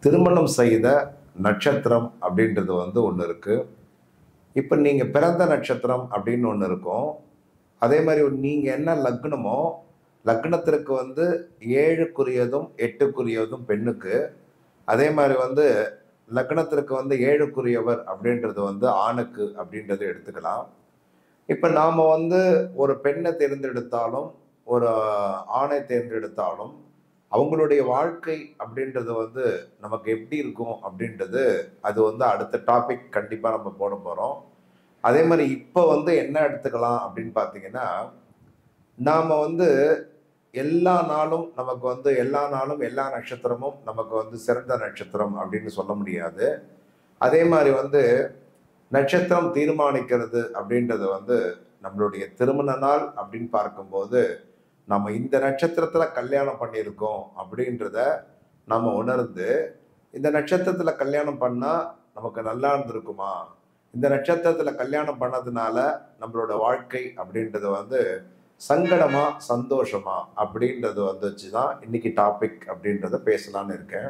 திருமணம் செய்த நட்சத்திரம் அப்படின்றது ஒன்று இருக்குது. இப்போ நீங்கள் பிறந்த நட்சத்திரம் அப்படின்னு ஒன்று இருக்கும். அதே மாதிரி நீங்கள் என்ன லக்னமோ, லக்னத்திற்கு 7க்குரியதும் 8க்குரியதும் பெண்ணுக்கு. அதே மாதிரி லக்னத்திற்கு 7க்குரியவர் அப்படின்றது ஆணுக்கு அப்படின்றத எடுத்துக்கலாம். இப்போ நாம் ஒரு பெண்ணை தேர்ந்தெடுத்தாலும் ஒரு ஆணை தேர்ந்தெடுத்தாலும் அவங்களுடைய வாழ்க்கை அப்படின்றது நமக்கு எப்படி இருக்கும் அப்படின்றது அது அடுத்த டாபிக் கண்டிப்பாக நம்ம போட போகிறோம். அதே மாதிரி இப்போ என்ன எடுத்துக்கலாம் அப்படின்னு பார்த்தீங்கன்னா, நாம் எல்லா நாளும் நமக்கு எல்லா நாளும் எல்லா நட்சத்திரமும் நமக்கு சிறந்த நட்சத்திரம் அப்படின்னு சொல்ல முடியாது. அதே மாதிரி நட்சத்திரம் தீர்மானிக்கிறது அப்படின்றது நம்மளுடைய திருமண நாள் அப்படின்னு பார்க்கும்போது நம்ம இந்த நட்சத்திரத்தில் கல்யாணம் பண்ணியிருக்கோம் அப்படின்றத நம்ம உணர்ந்து, இந்த நட்சத்திரத்தில் கல்யாணம் பண்ணால் நமக்கு நல்லா இருந்திருக்குமா, இந்த நட்சத்திரத்தில் கல்யாணம் பண்ணதுனால நம்மளோட வாழ்க்கை அப்படின்றது சங்கடமா சந்தோஷமா அப்படின்றது வச்சு தான் இன்னைக்கு டாபிக் அப்படின்றத பேசலான்னு இருக்கேன்.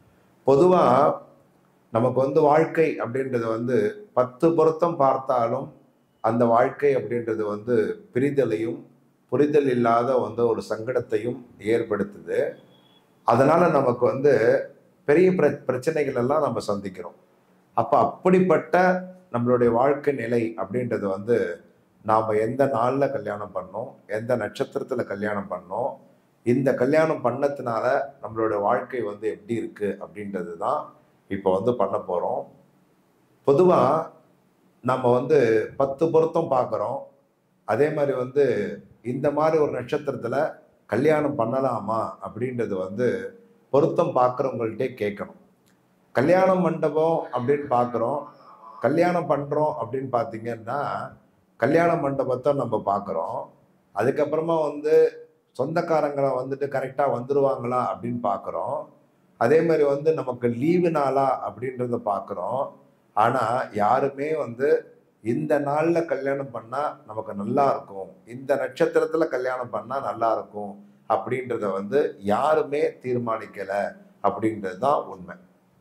பொதுவாக நமக்கு வாழ்க்கை அப்படின்றது 10 பொருத்தம் பார்த்தாலும் அந்த வாழ்க்கை அப்படின்றது பிரிதலையும் புரிதல் இல்லாத ஒரு சங்கடத்தையும் ஏற்படுத்துது. அதனால நமக்கு பெரிய பிரச்சனைகள் எல்லாம் நம்ம சந்திக்கிறோம். அப்போ அப்படிப்பட்ட நம்மளுடைய வாழ்க்கை நிலை அப்படின்றது நாம் எந்த நாளில் கல்யாணம் பண்ணோம், எந்த நட்சத்திரத்தில் கல்யாணம் பண்ணோம், இந்த கல்யாணம் பண்ணதுனால நம்மளோட வாழ்க்கை எப்படி இருக்குது அப்படின்றது தான் இப்போ பண்ண போகிறோம். பொதுவாக நம்ம 10 பொருத்தம் பார்க்குறோம். அதே மாதிரி இந்த மாதிரி ஒரு நட்சத்திரத்தில் கல்யாணம் பண்ணலாமா அப்படின்றது பொருத்தம் பார்க்குறவங்கள்ட்டே கேட்கணும். கல்யாண மண்டபம் அப்படின்னு பார்க்குறோம், கல்யாணம் பண்ணுறோம் அப்படின்னு பார்த்தீங்கன்னா கல்யாண மண்டபத்தை நம்ம பார்க்குறோம். அதுக்கப்புறமா சொந்தக்காரங்களை கரெக்டாக வந்துடுவாங்களா அப்படின்னு பார்க்குறோம். அதே மாதிரி நமக்கு லீவு நாளா அப்படின்றத பார்க்குறோம். ஆனால் யாருமே இந்த நாளில் கல்யாணம் பண்ணால் நமக்கு நல்லா இருக்கும், இந்த நட்சத்திரத்தில் கல்யாணம் பண்ணால் நல்லா இருக்கும் அப்படின்றத யாருமே தீர்மானிக்கலை அப்படின்றது தான் உண்மை.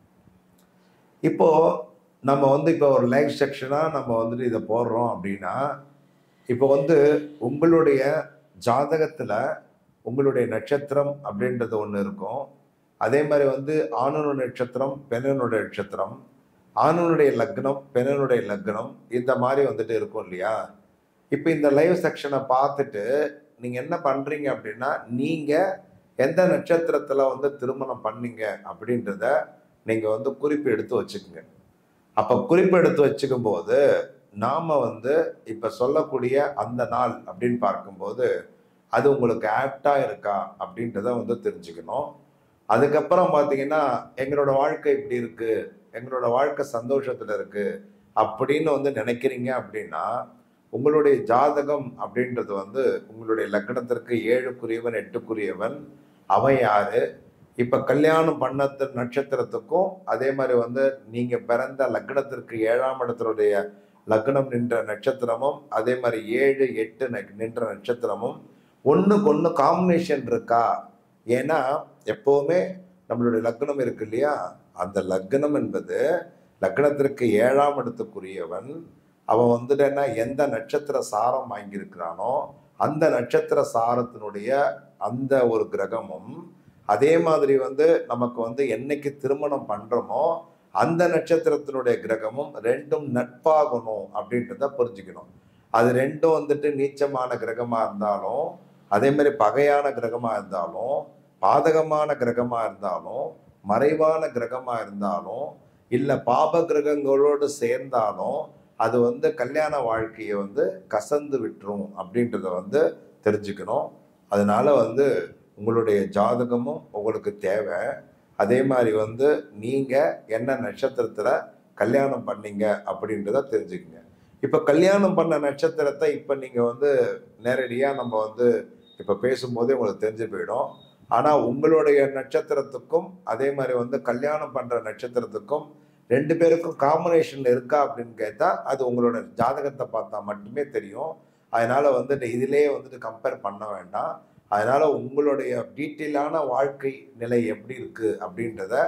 இப்போ நம்ம இப்போ ஒரு லைவ் செக்ஷனாக நம்ம இதை போடுறோம் அப்படின்னா, இப்போ உங்களுடைய ஜாதகத்தில் உங்களுடைய நட்சத்திரம் அப்படின்றது ஒன்று இருக்கும். அதே மாதிரி ஆணுடைய நட்சத்திரம், பெண்ணுடைய நட்சத்திரம், ஆணுடைய லக்னம், பெண்ணுடைய லக்னம், இந்த மாதிரி இருக்கும் இல்லையா. இப்போ இந்த லைவ் செக்ஷனை பார்த்துட்டு நீங்கள் என்ன பண்ணுறீங்க அப்படின்னா, நீங்கள் எந்த நட்சத்திரத்தில் திருமணம் பண்ணீங்க அப்படின்றத நீங்கள் குறிப்பு எடுத்து வச்சுக்கோங்க. அப்போ குறிப்பு எடுத்து வச்சுக்கும் போது நாம் இப்போ சொல்லக்கூடிய அந்த நாள் அப்படின்னு பார்க்கும்போது அது உங்களுக்கு ஆப்டாக இருக்கா அப்படின்றத தெரிஞ்சுக்கணும். அதுக்கப்புறம் பார்த்தீங்கன்னா, எங்களோட வாழ்க்கை இப்படி இருக்குது, எங்களோட வாழ்க்கை சந்தோஷத்தில் இருக்குது அப்படின்னு நினைக்கிறீங்க அப்படின்னா, உங்களுடைய ஜாதகம் அப்படின்றது உங்களுடைய லக்னத்திற்கு 7க்குரியவன் 8க்குரியவன் அவன் யாரு, இப்போ கல்யாணம் பண்ண நட்சத்திரத்துக்கும் அதே மாதிரி நீங்கள் பிறந்த லக்னத்திற்கு 7ஆம் இடத்தினுடைய லக்னம் நின்ற நட்சத்திரமும் அதே மாதிரி 7, 8 நின்ற நட்சத்திரமும் ஒன்றுக்கு ஒன்று காம்பினேஷன் இருக்கா. ஏன்னா எப்போவுமே நம்மளுடைய லக்னம் இருக்கு இல்லையா, அந்த லக்னம் என்பது லக்னத்திற்கு 7ஆம் இடத்துக்குரியவன். அவன் என்ன எந்த நட்சத்திர சாரம் வாங்கியிருக்கிறானோ அந்த நட்சத்திர சாரத்தினுடைய அந்த ஒரு கிரகமும், அதே மாதிரி நமக்கு என்னைக்கு திருமணம் பண்ணுறோமோ அந்த நட்சத்திரத்தினுடைய கிரகமும் ரெண்டும் நட்பாகணும் அப்படின்றத புரிஞ்சுக்கணும். அது ரெண்டும் நீச்சமான கிரகமாக இருந்தாலும், அதே மாதிரி பகையான கிரகமாக இருந்தாலும், பாதகமான கிரகமாக இருந்தாலும், மறைவான கிரகமாக இருந்தாலும், இல்லை பாப கிரகங்களோடு சேர்ந்தாலும் அது கல்யாண வாழ்க்கையை கசந்து விட்டுரும் அப்படின்றத தெரிஞ்சுக்கணும். அதனால உங்களுடைய ஜாதகமும் உங்களுக்கு தேவை. அதே மாதிரி நீங்கள் என்ன நட்சத்திரத்தில் கல்யாணம் பண்ணீங்க அப்படின்றத தெரிஞ்சுக்கங்க. இப்போ கல்யாணம் பண்ண நட்சத்திரத்தை இப்போ நீங்கள் நேரடியாக நம்ம இப்போ பேசும்போதே உங்களுக்கு தெரிஞ்சு போயிடும். ஆனால் உங்களுடைய நட்சத்திரத்துக்கும் அதே மாதிரி கல்யாணம் பண்ணுற நட்சத்திரத்துக்கும் 2 பேருக்கும் காம்பினேஷன் இருக்கா அப்படின்னு கேட்டால் அது உங்களோட ஜாதகத்தை பார்த்தா மட்டுமே தெரியும். அதனால் இதிலே கம்பேர் பண்ண வேண்டாம். அதனால் உங்களுடைய டீட்டெயிலான வாழ்க்கை நிலை எப்படி இருக்குது அப்படின்றத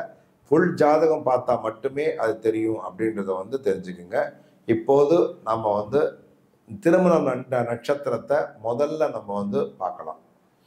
ஃபுல் ஜாதகம் பார்த்தா மட்டுமே அது தெரியும் அப்படின்றத வந்து தெரிஞ்சுக்குங்க. இப்போது நம்ம வந்து திருமணம் நட்சத்திரத்தை முதல்ல நம்ம வந்து பார்க்கலாம்.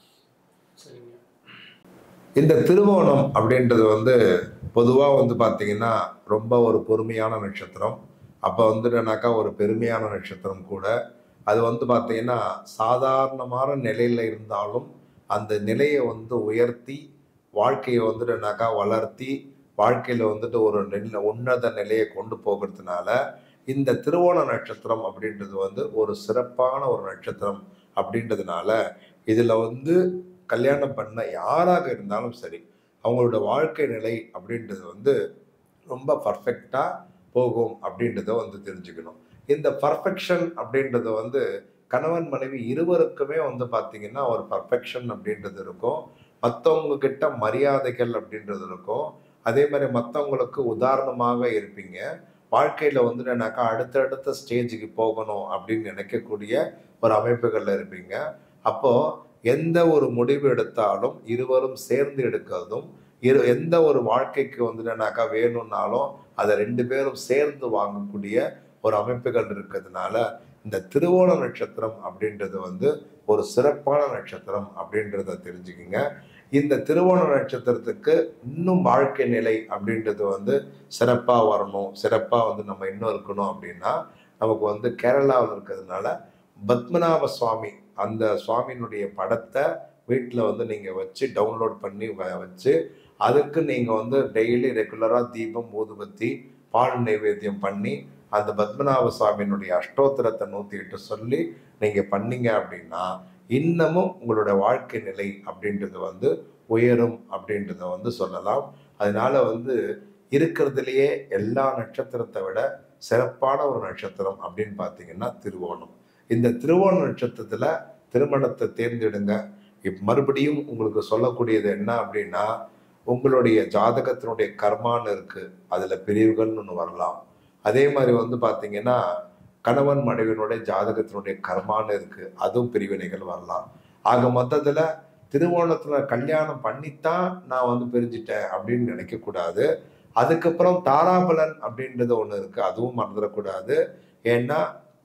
இந்த திருவோணம் அப்படின்றது வந்து பொதுவாக வந்து பார்த்தீங்கன்னா ரொம்ப ஒரு பொறுமையான நட்சத்திரம். அப்போ வந்துட்டுனாக்கா ஒரு பெருமையான நட்சத்திரம் கூட. அது வந்து பார்த்தீங்கன்னா சாதாரணமான நிலையில் இருந்தாலும் அந்த நிலையை வந்து உயர்த்தி வாழ்க்கையை வந்துட்டுனாக்கா வளர்த்தி வாழ்க்கையில் வந்துட்டு ஒரு உன்னத நிலையை கொண்டு போகிறதுனால இந்த திருவோண நட்சத்திரம் அப்படின்றது வந்து ஒரு சிறப்பான ஒரு நட்சத்திரம் அப்படின்றதுனால இதில் வந்து கல்யாணம் பண்ண யாராக இருந்தாலும் சரி அவங்களோட வாழ்க்கை நிலை அப்படின்றது வந்து ரொம்ப பர்ஃபெக்டாக போகும் அப்படின்றத வந்து தெரிஞ்சுக்கணும். இந்த பர்ஃபெக்ஷன் அப்படின்றது வந்து கணவன் மனைவி இருவருக்குமே வந்து பார்த்தீங்கன்னா ஒரு பர்ஃபெக்ஷன் அப்படின்றது இருக்கும். மற்றவங்க கிட்ட மரியாதைகள் அப்படின்றது இருக்கும். அதே மாதிரி மற்றவங்களுக்கு உதாரணமாக இருப்பீங்க. வாழ்க்கையில் வந்துட்டுனாக்கா அடுத்தடுத்த ஸ்டேஜுக்கு போகணும் அப்படின்னு நினைக்கக்கூடிய ஒரு அமைப்புகளில் இருப்பீங்க. அப்போது எந்த ஒரு முடிவு எடுத்தாலும் இருவரும் சேர்ந்து எடுக்கிறதும் எந்த ஒரு வாழ்க்கைக்கு வந்துட்டுனாக்கா வேணும்னாலும் அதை 2 பேரும் சேர்ந்து வாங்கக்கூடிய ஒரு அமைப்புகள் இருக்கிறதுனால இந்த திருவோண நட்சத்திரம் அப்படின்றது வந்து ஒரு சிறப்பான நட்சத்திரம் அப்படின்றத தெரிஞ்சுக்கிங்க. இந்த திருவோண நட்சத்திரத்துக்கு இன்னும் வாழ்க்கை நிலை அப்படின்றது வந்து சிறப்பாக வரணும், சிறப்பாக வந்து நம்ம இன்னும் இருக்கணும் அப்படின்னா நமக்கு வந்து கேரளாவில் இருக்கிறதுனால பத்மநாப சுவாமி அந்த சுவாமியினுடைய படத்தை வீட்டில் வந்து நீங்கள் வச்சு டவுன்லோட் பண்ணி வச்சு அதுக்கு நீங்கள் வந்து டெய்லி ரெகுலராக தீபம் ஊதுபத்தி பால் நைவேத்தியம் பண்ணி அந்த பத்மநாப சுவாமியினுடைய அஷ்டோத்திரத்தை 108 சொல்லி நீங்கள் பண்ணீங்க அப்படின்னா இன்னமும் உங்களோட வாழ்க்கை நிலை அப்படின்றது வந்து உயரும் அப்படின்றத வந்து சொல்லலாம். அதனால வந்து இருக்கிறதுலையே எல்லா நட்சத்திரத்தை விட சிறப்பான ஒரு நட்சத்திரம் அப்படின்னு பார்த்தீங்கன்னா திருவோணம். இந்த திருவோண நட்சத்திரத்தில் திருமணத்தை தேர்ந்தெடுங்க. மறுபடியும் உங்களுக்கு சொல்லக்கூடியது என்ன அப்படின்னா உங்களுடைய ஜாதகத்தினுடைய கர்மான்னு இருக்கு, அதுல பிரிவுகள்னு ஒன்று வரலாம். அதே மாதிரி வந்து பார்த்தீங்கன்னா கணவன் மனைவியினுடைய ஜாதகத்தினுடைய கர்மான்னு இருக்கு, அதுவும் பிரிவினைகள் வரலாம். ஆக மொத்தத்துல திருவோணத்துல கல்யாணம் பண்ணித்தான் நான் வந்து பிரிஞ்சிட்டேன் அப்படின்னு நினைக்கக்கூடாது. அதுக்கப்புறம் தாராபலன் அப்படின்றது ஒன்று இருக்கு, அதுவும் மறந்துடக்கூடாது. ஏன்னா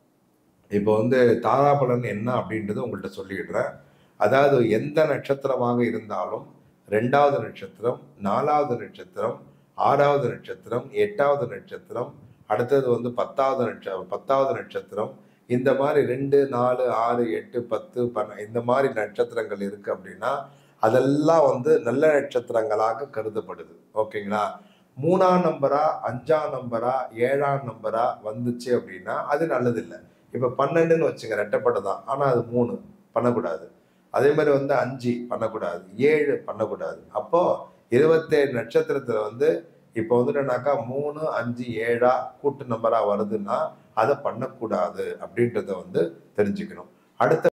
இப்போ வந்து தாராபலன் என்ன அப்படின்றது உங்கள்கிட்ட சொல்லிடுறேன். அதாவது எந்த நட்சத்திரமாக இருந்தாலும் 2வது நட்சத்திரம், 4வது நட்சத்திரம், 6வது நட்சத்திரம், 8வது நட்சத்திரம், அடுத்தது வந்து 10வது நட்சத்திரம், இந்த மாதிரி 2, 4, 6, 8, 10, 12 இந்த மாதிரி நட்சத்திரங்கள் இருக்கு அப்படின்னா அதெல்லாம் வந்து நல்ல நட்சத்திரங்களாக கருதப்படுது. ஓகேங்களா? 3ஆம் நம்பரா 5ஆம் நம்பரா 7ஆம் நம்பரா வந்துச்சு அப்படின்னா அது நல்லதில்லை. இப்போ 12ன்னு வச்சுங்க, ரெட்டைப்படை தான், ஆனால் அது 3 பண்ணக்கூடாது. அதே மாதிரி வந்து 5 பண்ணக்கூடாது, 7 பண்ணக்கூடாது. அப்போ 27 நட்சத்திரத்துல வந்து இப்போ வந்துட்டுனாக்கா 3, 5, 7 கூட்டு நம்பரா வருதுன்னா அதை பண்ணக்கூடாது அப்படின்றத வந்து தெரிஞ்சுக்கணும். அடுத்த